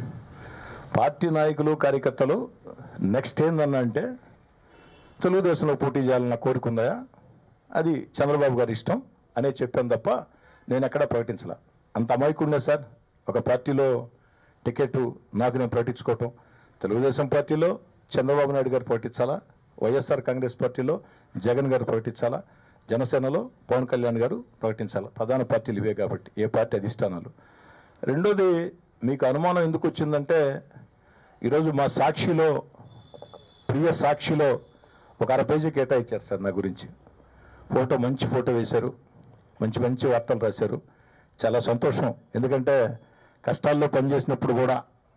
పార్టీ నాయకులు, కార్యకర్తలు నెక్స్ట్ ఏందన్నా అంటే తెలుగుదేశంలో పోటీ చేయాలన్న కోరిక ఉందా, అది చంద్రబాబు గారి ఇష్టం అనే చెప్పాను తప్ప నేను ఎక్కడా ప్రకటించలే. అంత అమాయకుడినే సార్. ఒక పార్టీలో టికెట్ నాకు నేను ప్రకటించుకోవటం, తెలుగుదేశం పార్టీలో చంద్రబాబు నాయుడు గారు ప్రకటించాలా, వైఎస్ఆర్ కాంగ్రెస్ పార్టీలో జగన్ గారు ప్రకటించాలా, జనసేనలో పవన్ కళ్యాణ్ గారు ప్రకటించాలా. ప్రధాన పార్టీలు ఇవే కాబట్టి, ఏ పార్టీ అధిష్టానాలు. రెండోది, మీకు అనుమానం ఎందుకు వచ్చిందంటే, ఈరోజు మా సాక్షిలో, ప్రియ సాక్షిలో ఒక అర పేజీ కేటాయించారు సార్ నా గురించి. ఫోటో, మంచి ఫోటో వేశారు, మంచి మంచి వార్తలు రాశారు. చాలా సంతోషం. ఎందుకంటే కష్టాల్లో పనిచేసినప్పుడు కూడా,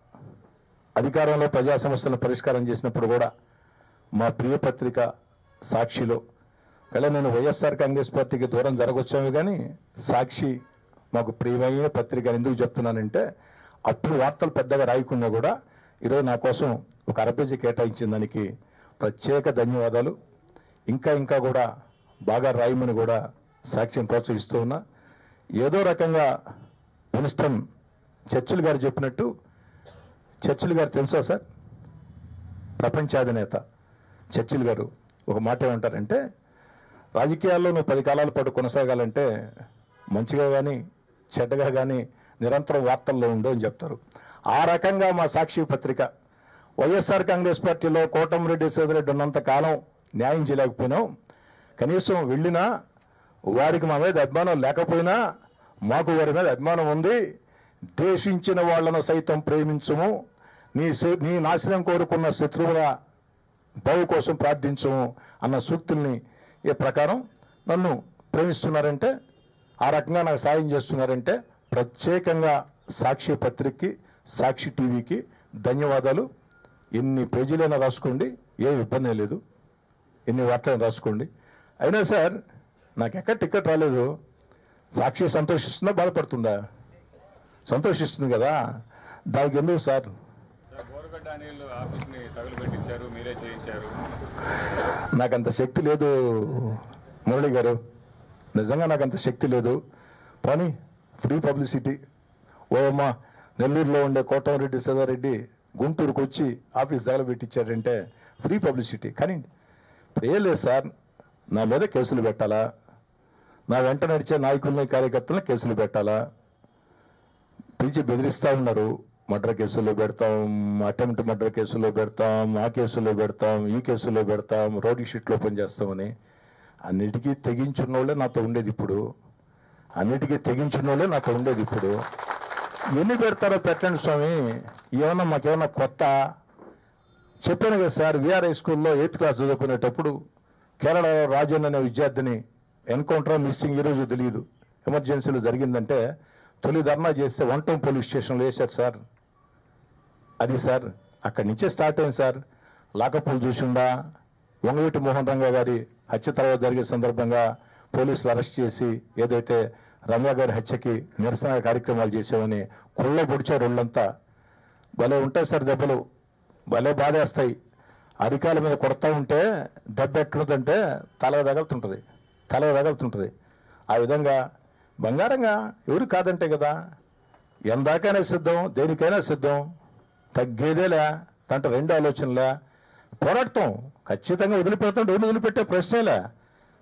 అధికారంలో ప్రజా సమస్యలను పరిష్కారం చేసినప్పుడు కూడా మా ప్రియ పత్రిక సాక్షిలో, ఇలా నేను వైఎస్ఆర్ కాంగ్రెస్ పార్టీకి దూరం జరగొచ్చాము కానీ సాక్షి మాకు ప్రియమైన పత్రిక. ఎందుకు చెప్తున్నానంటే, అప్పుడు వార్తలు పెద్దగా రాయకుండా కూడా ఈరోజు నా కోసం ఒక అరపేజీ కేటాయించిన దానికి ప్రత్యేక ధన్యవాదాలు. ఇంకా ఇంకా కూడా బాగా రాయమని కూడా సాక్ష్యం ప్రోత్సహిస్తూ ఉన్నా. ఏదో రకంగా విన్స్టన్ చర్చిల్ గారు చెప్పినట్టు, చర్చిల్ గారు తెలుసా సార్, ప్రపంచాధినేత చర్చిల్ గారు ఒక మాట ఏమంటారంటే, రాజకీయాల్లో నువ్వు పది కాలాల పాటు కొనసాగాలంటే మంచిగా కానీ చెడ్డగా కానీ నిరంతరం వార్తల్లో ఉండు అని చెప్తారు. ఆ రకంగా మా సాక్షి పత్రిక వైఎస్ఆర్ కాంగ్రెస్ పార్టీలో కోటమిరెడ్డి శ్రీధర్ ఉన్నంత కాలం న్యాయం చేయలేకపోయినాం. కనీసం వెళ్ళినా వారికి మా మీద అభిమానం లేకపోయినా మాకు వారి మీద అభిమానం ఉంది. ద్వేషించిన వాళ్లను సైతం ప్రేమించుము, నీ నీ నాశనం కోరుకున్న శత్రువుల బావు కోసం ప్రార్థించము అన్న సూక్తుల్ని ఏ ప్రకారం నన్ను ప్రేమిస్తున్నారంటే, ఆ రకంగా నాకు సాయం చేస్తున్నారంటే ప్రత్యేకంగా సాక్షి పత్రికకి, సాక్షి టీవీకి ధన్యవాదాలు. ఎన్ని పేజీలైనా రాసుకోండి, ఏ ఇబ్బంది లేదు. ఎన్ని వార్తలు రాసుకోండి. అయినా సార్, నాకు ఎక్కడ టికెట్ రాలేదు. సాక్షి సంతోషిస్తుందా, బాధపడుతుందా? సంతోషిస్తుంది కదా. దానికి ఎందుకు సార్? నాకంత శక్తి లేదు మురళి గారు, నిజంగా నాకంత శక్తి లేదు. కానీ ఫ్రీ పబ్లిసిటీ. ఓ అమ్మ, నెల్లూరులో ఉండే కోటమిరెడ్డి శ్రీధర్ గుంటూరుకు వచ్చి ఆఫీస్ దగ్గర పెట్టించారంటే ఫ్రీ పబ్లిసిటీ. కానీ ఇప్పుడు ఏం లేదు సార్, నా మీద కేసులు పెట్టాలా, నా వెంట నడిచే నాయకుల్ని, కార్యకర్తలను కేసులు పెట్టాలా, పిలిచి బెదిరిస్తూ ఉన్నారు. మర్డర్ కేసుల్లో పెడతాం, అటెంప్ట్ మర్డర్ కేసుల్లో పెడతాం, ఆ కేసుల్లో పెడతాం, ఈ కేసుల్లో పెడతాం, రోడ్డు షీట్లు ఓపెన్ చేస్తామని. అన్నిటికీ తెగించున్నోళ్ళే నాతో ఉండేది ఇప్పుడు. అన్నిటికీ తెగించున్నోళ్ళే నాతో ఉండేది ఇప్పుడు. ఎన్ని పెడతారో పెట్టండి స్వామి. ఏమన్నా మాకేమన్నా కొత్త? చెప్పాను కదా సార్, విఆర్ఐ స్కూల్లో ఎయిత్ క్లాస్ చదువుకునేటప్పుడు కేరళలో రాజన్ అనే విద్యార్థిని ఎన్కౌంటర్, మిస్సింగ్ ఈరోజు తెలియదు, ఎమర్జెన్సీలో జరిగిందంటే తొలి ధర్నా చేస్తే వన్ టౌన్ పోలీస్ స్టేషన్లో వేశారు సార్. అది సార్ అక్కడి నుంచే స్టార్ట్ అయింది సార్. లాకప్పులు చూసిందా, వంగవీటి మోహన్ రంగా గారి హత్య తర్వాత జరిగే సందర్భంగా పోలీసులు అరెస్ట్ చేసి ఏదైతే రంగా గారి హత్యకి నిరసన కార్యక్రమాలు చేసామని కుళ్ళ పొడిచారు. ఒళ్ళంతా భలే ఉంటాయి సార్ దెబ్బలు, భలే బాధేస్తాయి. అరికాల మీద కొడతా ఉంటే దెబ్బ ఎట్లుందంటే తల తగులుతుంటుంది, తల తగులుతుంటుంది. ఆ విధంగా బంగారంగా ఎవరు కాదంటే కదా, ఎందాకైనా సిద్ధం, దేనికైనా సిద్ధం, తగ్గేదేలే. దాంట్లో రెండు ఆలోచనలే. పోరాడతాం, ఖచ్చితంగా వదిలిపెడతాం, రెండు వదిలిపెట్టే ప్రశ్నేలే.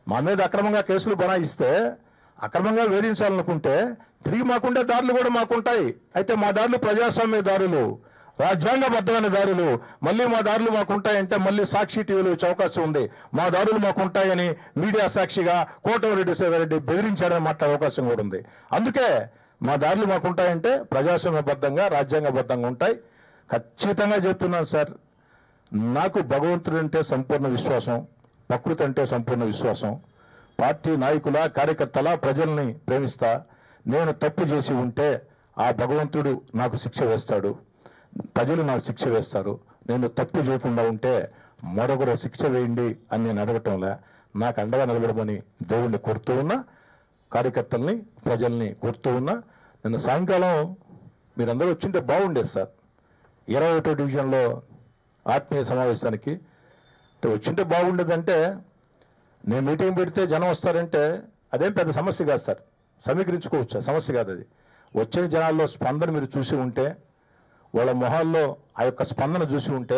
మా మీద అక్రమంగా కేసులు బనాయిస్తే అక్రమంగా వేధించాలనుకుంటే తిరిగి మాకుండే దారులు కూడా మాకుంటాయి. అయితే మా దారులు ప్రజాస్వామ్య దారులు, రాజ్యాంగబద్ధమైన దారులు. మళ్ళీ మా దారులు మాకుంటాయంటే మళ్ళీ సాక్షి టీవీలో వచ్చే అవకాశం ఉంది. మా దారులు మాకుంటాయని మీడియా సాక్షిగా కోటమిరెడ్డి శ్రీధర్రెడ్డి బెదిరించాడని మాట్లాడే అవకాశం కూడా ఉంది. అందుకే మా దారులు మాకుంటాయంటే ప్రజాస్వామ్యబద్ధంగా రాజ్యాంగబద్ధంగా ఉంటాయి. ఖచ్చితంగా చెప్తున్నాను సార్, నాకు భగవంతుడు అంటే సంపూర్ణ విశ్వాసం, ప్రకృతి అంటే సంపూర్ణ విశ్వాసం. పార్టీ నాయకుల కార్యకర్తల ప్రజల్ని ప్రేమిస్తా. నేను తప్పు చేసి ఉంటే ఆ భగవంతుడు నాకు శిక్ష వేస్తాడు, ప్రజలు నాకు శిక్ష వేస్తారు. నేను తప్పు చేయకుండా ఉంటే మరొకరు శిక్ష వేయండి అని నేను అడగటంలే, నాకు అండగా నిలబడమని దేవుణ్ణి కోరుతూ ఉన్నా, కార్యకర్తల్ని ప్రజల్ని కోరుతూ ఉన్నా. నిన్న సాయంకాలం మీరందరూ వచ్చింటే బాగుండేది సార్. ఇరవై ఒకటో డివిజన్లో ఆత్మీయ సమావేశానికి వచ్చింటే బాగుండేదంటే, నేను మీటింగ్ పెడితే జనం వస్తారంటే అదేం పెద్ద సమస్య కాదు సార్, సమీకరించుకోవచ్చు, సమస్య కాదు అది. వచ్చిన జనాల్లో స్పందన మీరు చూసి ఉంటే, వాళ్ళ మొహాల్లో ఆ యొక్క స్పందన చూసి ఉంటే,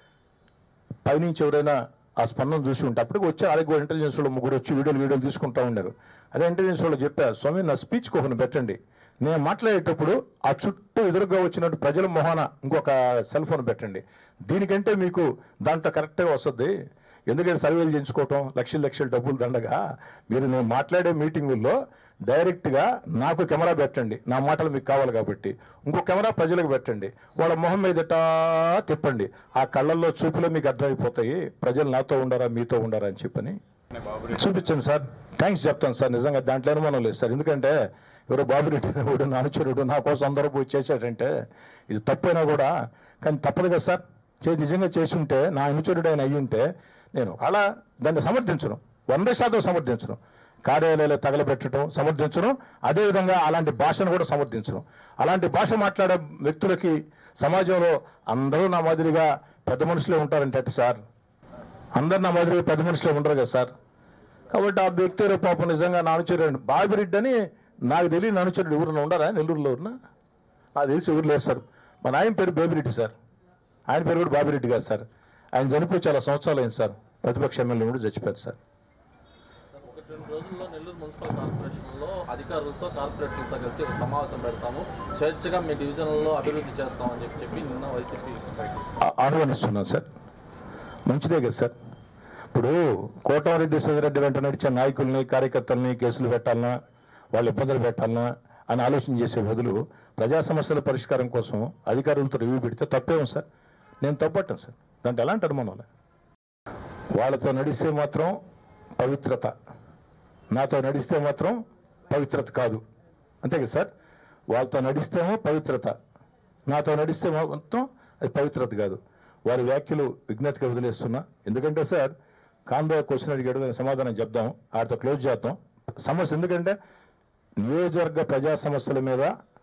పైనుంచి ఎవరైనా ఆ స్పందన చూసి ఉంటే, అప్పటికి వచ్చి అలాగే ఇంటెలిజెన్స్ వాళ్ళు ముగ్గురు వచ్చి వీడియోలు వీడియోలు తీసుకుంటూ ఉన్నారు. అదే ఇంటెలిజెన్స్ వాళ్ళు చెప్పారు, స్వామి నా స్పీచ్ ఒకరిని పెట్టండి, నేను మాట్లాడేటప్పుడు ఆ చుట్టూ ఎదురుగా వచ్చినట్టు ప్రజల మొహాన ఇంకొక సెల్ ఫోన్ పెట్టండి, దీనికంటే మీకు దాంట్లో కరెక్ట్గా వస్తుంది. ఎందుకంటే సర్వేలు చేయించుకోవటం లక్షల లక్షల డబ్బులు దండగా, మీరు నేను మాట్లాడే మీటింగుల్లో డైరెక్ట్గా నాకు కెమెరా పెట్టండి, నా మాటలు మీకు కావాలి కాబట్టి. ఇంకో కెమెరా ప్రజలకు పెట్టండి, వాళ్ళ మొహం మీదటా తిప్పండి, ఆ కళ్ళల్లో చూపులో మీకు అర్థమైపోతాయి ప్రజలు నాతో ఉండరా మీతో ఉండరా అని చెప్పని చూపించండి సార్. థ్యాంక్స్ చెప్తాను సార్, నిజంగా దాంట్లో అనుమానం లేదు సార్. ఎందుకంటే ఎవరో బాబురెడ్డి వాడు నా అనుచరుడు నా కోసం అందరూ పోయి చేశాడంటే ఇది తప్పైనా కూడా, కానీ తప్పదు కదా సార్. చేసి నిజంగా చేసి ఉంటే, నా అనుచరుడు ఆయన అయ్యి ఉంటే నేను అలా దాన్ని సమర్థించను, వంద శాతం సమర్థించను. కార్యాలయాలు తగలబెట్టడం సమర్థించను, అదేవిధంగా అలాంటి భాషను కూడా సమర్థించను. అలాంటి భాష మాట్లాడే వ్యక్తులకి సమాజంలో అందరూ నా మాదిరిగా పెద్ద మనుషులే ఉంటారంటే సార్, అందరు నా మాదిరిగా పెద్ద మనుషులే ఉండరు కదా సార్. కాబట్టి ఆ వ్యక్తి పాపం నిజంగా నా అనుచరుడు బాబిరెడ్డి అని నాకు తెలియని అనుచరుడు ఊరిలో ఉండరా, నెల్లూరులో ఉన్న నాకు తెలిసి ఊరు లేదు సార్. మా నాయన పేరు బేబిరెడ్డి సార్, ఆయన పేరు కూడా బాబిరెడ్డి కాదు సార్. ఆయన చనిపోయి చాలా సంవత్సరాలు అయింది సార్, ప్రతిపక్ష ఎమ్మెల్యే కూడా చచ్చిపోయారు సార్. ఒకటి రెండు రోజుల్లో నెల్లూరు మున్సిపల్ కార్పొరేషన్లో అధికారులతో కార్పొరేటర్లతో కలిసి ఒక సమావేశం పెడతాము, స్వేచ్ఛగా మీ డివిజన్లో అభివృద్ధి చేస్తామని చెప్పి చెప్పి నిన్న వైసీపీ ఆహ్వానిస్తున్నాను సార్. మంచిదే కదా సార్. ఇప్పుడు కోటమిరెడ్డి శ్రీధర్రెడ్డి వెంట నడిచే నాయకుల్ని కార్యకర్తల్ని కేసులు పెట్టాలన్నా, వాళ్ళు ఇబ్బందులు పెట్టాలన్నా అని ఆలోచన చేసే బదులు ప్రజా సమస్యల పరిష్కారం కోసం అధికారులతో రివ్యూ పెడితే తప్పేమో సార్, నేను తప్పట్టాను సార్, దాంట్లో ఎలాంటి అనుమానం. వాళ్ళతో నడిస్తే మాత్రం పవిత్రత, నాతో నడిస్తే మాత్రం పవిత్రత కాదు, అంతే కదా సార్. వాళ్ళతో నడిస్తేమో పవిత్రత, నాతో నడిస్తే మొత్తం అది పవిత్రత కాదు. వారి వ్యాఖ్యలు విజ్ఞతగా వదిలేస్తున్నా. ఎందుకంటే సార్ కాంబో క్వశ్చన్ అడిగాడు, దానికి సమాధానం చెప్దాం, వాటితో క్లోజ్ చేద్దాం సమస్య. ఎందుకంటే నియోజకవర్గ ప్రజా సమస్యల మీద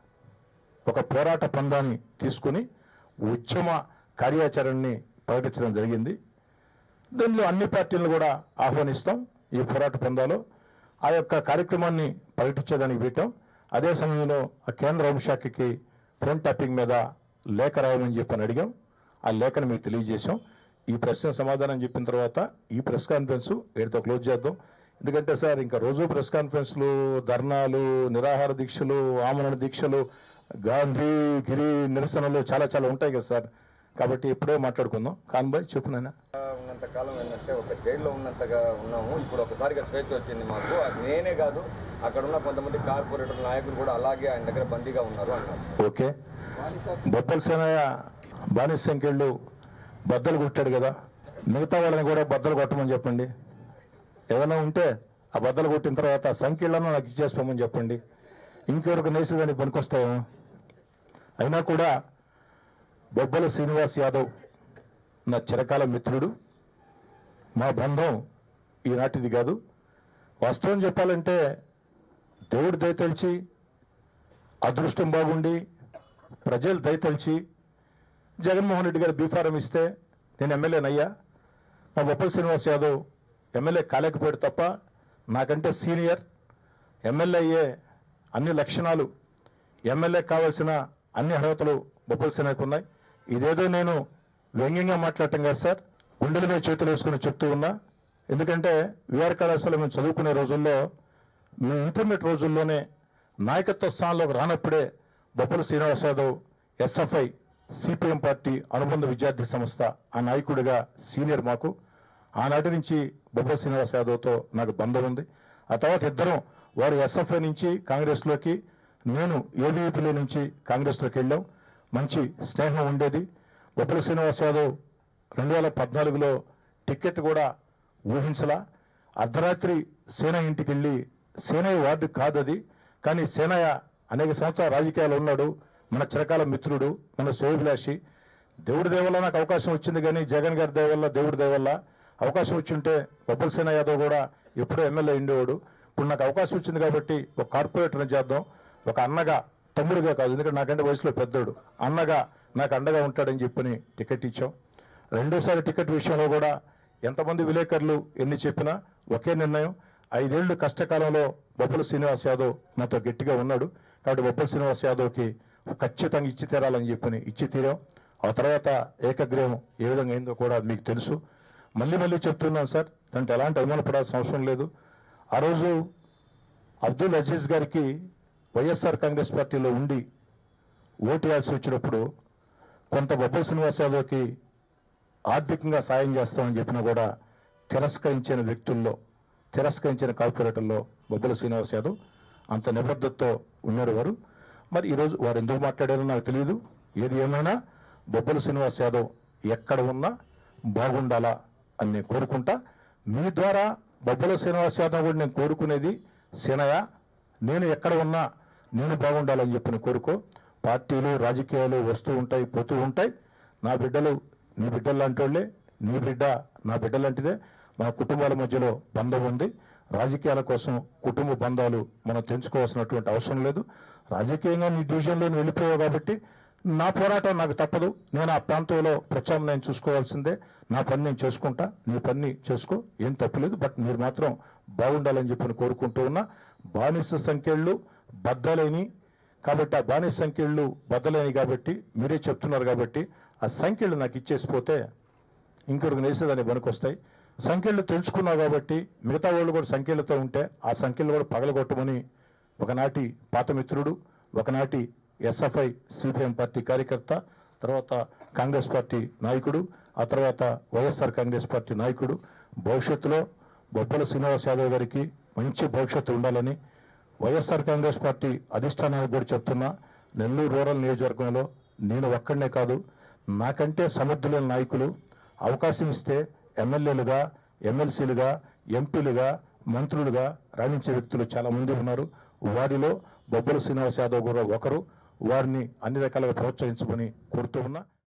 ఒక పోరాట పందాన్ని తీసుకుని ఉద్యమ కార్యాచరణని ప్రకటించడం జరిగింది. దీనిలో అన్ని పార్టీలను కూడా ఆహ్వానిస్తాం ఈ పోరాట పందాలో. ఆ యొక్క కార్యక్రమాన్ని ప్రకటించేదానికి పెట్టాం. అదే సమయంలో ఆ కేంద్ర హోంశాఖకి ఫోన్ ట్యాపింగ్ మీద లేఖ రాయాలని చెప్పని అడిగాం. ఆ లేఖను మీకు తెలియజేశాం. ఈ ప్రశ్న సమాధానం చెప్పిన తర్వాత ఈ ప్రెస్ కాన్ఫరెన్స్ వీటితో క్లోజ్ చేద్దాం. ఎందుకంటే సార్ ఇంకా రోజు ప్రెస్ కాన్ఫరెన్స్లు, ధర్నాలు, నిరాహార దీక్షలు, ఆమరణ దీక్షలు, గాంధీ గిరి నిరసనలు చాలా చాలా ఉంటాయి కదా సార్. కాబట్టి ఇప్పుడే మాట్లాడుకుందాం. కాన్బాయ్ చెప్పు నాయన. ఉన్నంత కాలం ఏంటంటే ఒక జైల్లో ఉన్నంతగా ఉన్నాము, ఇప్పుడు ఒకసారిగా స్వేచ్ఛ వచ్చింది మాకు. అది నేనే కాదు, అక్కడ ఉన్న కొంతమంది కార్పొరేటర్ నాయకులు కూడా అలాగే ఆయన దగ్గర బందీగా ఉన్నారు అన్నారు. ఓకే, బొప్పల సేనయ్య బానిస సంఖ్యలు బద్దలు కొట్టాడు కదా, మిగతా వాళ్ళని కూడా బద్దలు కొట్టమని చెప్పండి. ఏదైనా ఉంటే ఆ బద్దలు కొట్టిన తర్వాత సంఖ్యలను నాకు ఇచ్చేసుకోమని చెప్పండి. ఇంకెవరికి నేసేదానికి పనికొస్తాయేమో. అయినా కూడా బొబ్బల శ్రీనివాస్ యాదవ్ నా చిరకాల మిత్రుడు. మా బంధం ఈనాటిది కాదు. వాస్తవం చెప్పాలంటే దేవుడు దయతలిచి, అదృష్టం బాగుండి, ప్రజలు దయతలిచి జగన్మోహన్ రెడ్డి గారు బీఫారం ఇస్తే నేను ఎమ్మెల్యేనయ్యా. మా బొప్పల శ్రీనివాస్ యాదవ్ ఎమ్మెల్యే కాలేకపోయాడు తప్ప నాకంటే సీనియర్ ఎమ్మెల్యే అయ్యే అన్ని లక్షణాలు, ఎమ్మెల్యే కావాల్సిన అన్ని అర్హతలు బొప్పల శ్రీనివాస్కి ఉన్నాయి. ఇదేదో నేను వ్యంగ్యంగా మాట్లాడటం కాదు సార్, గుండెల మీద చేతులు వేసుకుని చెప్తూ ఉన్నా. ఎందుకంటే విఆర్ కళాశాల మేము చదువుకునే రోజుల్లో, మేము ఇంటర్మీడియట్ రోజుల్లోనే నాయకత్వ స్థానంలోకి రానప్పుడే Boppala Srinivas Yadav SFI CPM party అనుబంధ విద్యార్థి సంస్థ ఆ నాయకుడిగా సీనియర్ మాకు. ఆనాటి నుంచి బొప్పల శ్రీనివాస్ యాదవ్తో నాకు బంధం ఉంది. ఆ తర్వాత ఇద్దరం, వారు ఎస్ఎఫ్ఐ నుంచి కాంగ్రెస్లోకి, నేను ఏబీవీపీలో నుంచి కాంగ్రెస్లోకి వెళ్ళాం. మంచి స్నేహం ఉండేది. బొప్పల శ్రీనివాస్ యాదవ్ రెండు వేల పద్నాలుగులో టికెట్ కూడా ఊహించలా. అర్ధరాత్రి సేన ఇంటికి వెళ్ళి, సేనయ్య వార్డు కాదు అది, కానీ సేనయ్య అనేక సంవత్సరాల రాజకీయాలు ఉన్నాడు, మన చిరకాల మిత్రుడు, మన శ్రేయోభిలాషి. దేవుడి దేవల్ల నాకు అవకాశం వచ్చింది, కానీ జగన్ గారి దేవల్ల, దేవుడి దేవల్ల అవకాశం వచ్చి ఉంటే బొప్పల సేన యాదవ్ కూడా ఎప్పుడో ఎమ్మెల్యే ఉండేవాడు. ఇప్పుడు నాకు అవకాశం వచ్చింది కాబట్టి ఒక కార్పొరేటర్ని చేద్దాం, ఒక అన్నగా, తమ్ముడుగా కాదు, ఎందుకంటే నాకంటే వయసులో పెద్దోడు, అన్నగా నాకు అండగా ఉంటాడని చెప్పని టికెట్ ఇచ్చాం. రెండోసారి టికెట్ విషయంలో కూడా ఎంతమంది విలేకరులు ఎన్ని చెప్పినా ఒకే నిర్ణయం. ఐదేళ్లు కష్టకాలంలో బొప్పల శ్రీనివాస్ యాదవ్ నాతో గట్టిగా ఉన్నాడు కాబట్టి బొప్పల శ్రీనివాస్ యాదవ్కి ఖచ్చితంగా ఇచ్చి తీరాలని చెప్పని ఇచ్చి తీరాం. ఆ తర్వాత ఏకగ్రీవం ఏ విధంగా అయిందో కూడా మీకు తెలుసు. మళ్ళీ మళ్ళీ చెప్తున్నాను సార్, దాంట్లో ఎలాంటి అనుమానపడాల్సిన అవసరం లేదు. ఆ రోజు అబ్దుల్ అజీజ్ గారికి వైఎస్ఆర్ కాంగ్రెస్ పార్టీలో ఉండి ఓటు వేయాల్సి వచ్చినప్పుడు కొంత బొప్పల శ్రీనివాస్ యాదవ్కి ఆర్థికంగా సాయం చేస్తామని చెప్పినా కూడా తిరస్కరించిన వ్యక్తుల్లో, తిరస్కరించిన కార్పొరేటర్లో బొప్పల శ్రీనివాస్ యాదవ్ అంత నిబద్ధతతో ఉన్నారు వారు. మరి ఈరోజు వారు ఎందుకు మాట్లాడారో నాకు తెలియదు. ఏది ఏమైనా బొప్పల శ్రీనివాస్ యాదవ్ ఎక్కడ ఉన్నా బాగుండాలా అని నేను కోరుకుంటా. మీ ద్వారా బొప్పల శ్రీనివాస్ యాదవ్ కూడా నేను కోరుకునేది, సేనయ్య నేను ఎక్కడ ఉన్నా నేను బాగుండాలని చెప్పిన కోరుకో. పార్టీలు రాజకీయాలు వస్తూ ఉంటాయి, పోతూ ఉంటాయి. నా బిడ్డలు నీ బిడ్డలు లాంటి వాళ్ళే, నీ బిడ్డ నా బిడ్డ లాంటిదే. మన కుటుంబాల మధ్యలో బంధం ఉంది. రాజకీయాల కోసం కుటుంబ బంధాలు మనం తెంచుకోవాల్సినటువంటి అవసరం లేదు. రాజకీయంగా నీ డివిజన్లో వెళ్ళిపోయావు కాబట్టి నా పోరాటం నాకు తప్పదు. నేను ఆ ప్రాంతంలో ప్రత్యామ్నాయం చూసుకోవాల్సిందే. నా పని నేను చేసుకుంటా, నీ పని చేసుకో, ఏం తప్పులేదు. బట్ మీరు మాత్రం బాగుండాలని చెప్పి కోరుకుంటూ ఉన్నా. బానిస సంఖ్యలు బద్దలేని కాబట్టి, ఆ బానిస సంఖ్యలు బద్దలేని కాబట్టి మీరే చెప్తున్నారు కాబట్టి ఆ సంఖ్యలు నాకు ఇచ్చేసిపోతే ఇంకొకరికి నేసేదాన్ని పనికొస్తాయి. సంఖ్యలు తెలుసుకున్నావు కాబట్టి మిగతా వాళ్ళు కూడా సంఖ్యలతో ఉంటే ఆ సంఖ్యలు కూడా పగలగొట్టమని ఒకనాటి పాత మిత్రుడు, ఒకనాటి ఎస్ఎఫ్ఐ సిపిఎం పార్టీ కార్యకర్త, తర్వాత కాంగ్రెస్ పార్టీ నాయకుడు, ఆ తర్వాత వైఎస్ఆర్ కాంగ్రెస్ పార్టీ నాయకుడు, భవిష్యత్తులో బొప్పల శ్రీనివాస్ యాదవ్ గారికి మంచి భవిష్యత్తు ఉండాలని వైఎస్ఆర్ కాంగ్రెస్ పార్టీ అధిష్టానానికి కూడా చెప్తున్నా. నెల్లూరు రూరల్ నియోజకవర్గంలో నేను ఒక్కడనే కాదు, నాకంటే సమర్థులైన నాయకులు అవకాశం ఇస్తే ఎమ్మెల్యేలుగా, ఎమ్మెల్సీలుగా, ఎంపీలుగా, మంత్రులుగా రాణించే వ్యక్తులు చాలా మంది ఉన్నారు. వారిలో బొప్పల శ్రీనివాస్ యాదవ్ కూడా ఒకరు. వారిని అన్ని రకాలుగా ప్రోత్సహించమని కోరుతూ ఉన్నా.